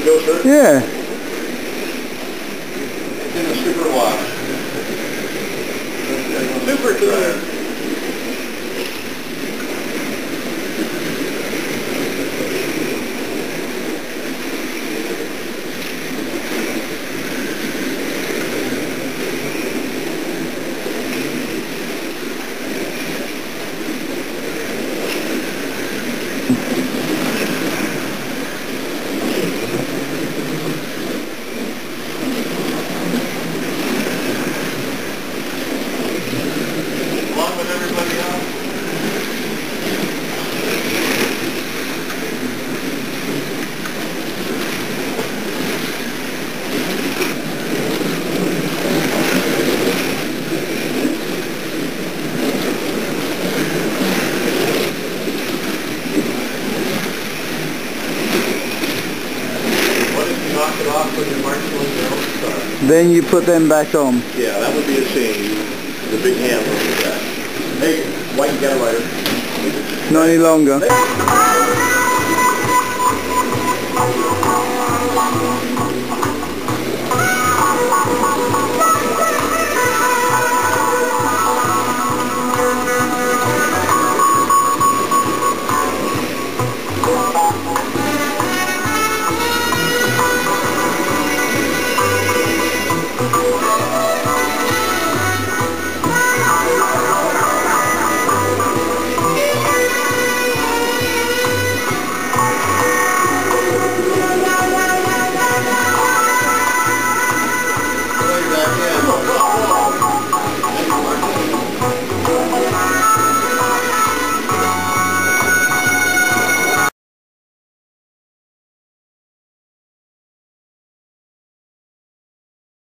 go, sir? Yeah. It's in the super wash. Super clean. Along with everybody else. What if you knock it off when you're marching on your own star? Then you put them back on. Yeah, that would be a shame. The big hammer with that. Hey, White, you got a lighter. Not any longer.